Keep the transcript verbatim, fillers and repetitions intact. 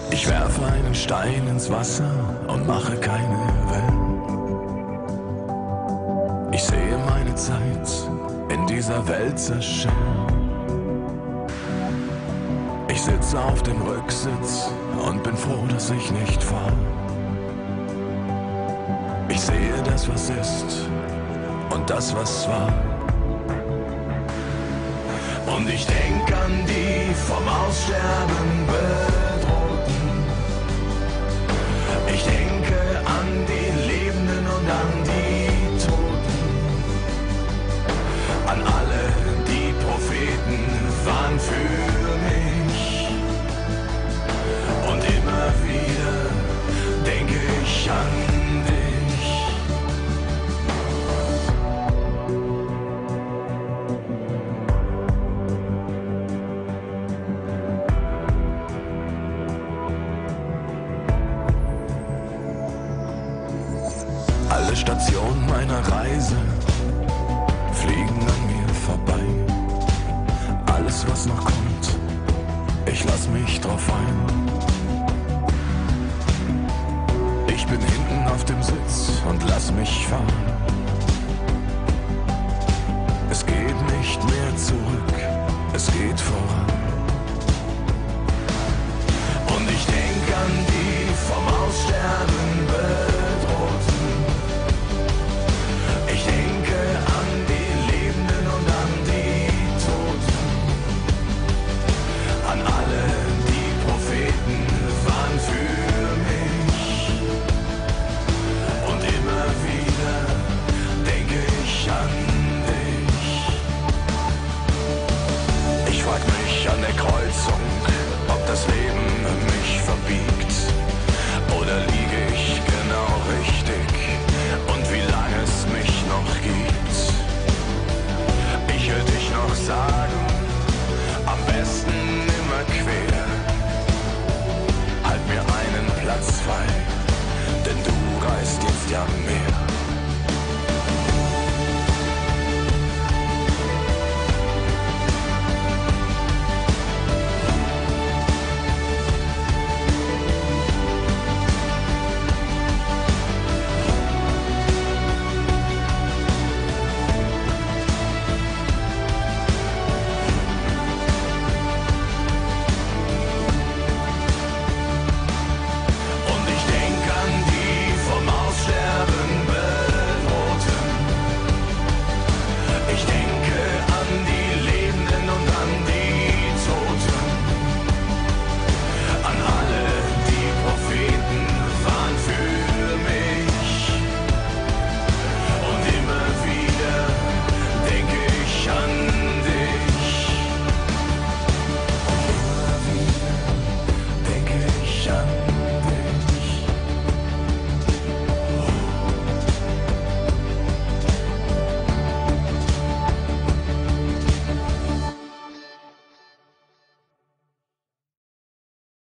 Ich werfe einen Stein ins Wasser und mache keine Wellen. Ich sehe meine Zeit in dieser Welt zerschellen. Ich sitze auf dem Rücksitz und bin froh, dass ich nicht fahr. Ich sehe das, was ist und das, was war. Und ich denk an die vom Aussterben Bedrohten. Ich denke an die Lebenden und an die Toten. An alle, die Propheten waren für mich. Und immer wieder denke ich an dich. Alle Stationen meiner Reise fliegen an mir vorbei. Alles, was noch kommt, ich lass mich drauf ein. Ich bin hinten auf dem Sitz und lass mich fahren. Es geht nicht mehr zurück, es geht voran. Und ich denk an die vom Aussterben Bedrohten. Ich denke an die Lebenden und an die Toten. An alle, die Propheten waren für mich. Und immer wieder denke ich an dich. Ich frag mich an der Kreuzung, ob das Leben mich verbiegt. Oder liege ich genau richtig? Und wie lange es mich noch gibt. Ich will dich noch sagen, am besten immer quer. Halt mir einen Platz frei, denn du reist jetzt ja mehr.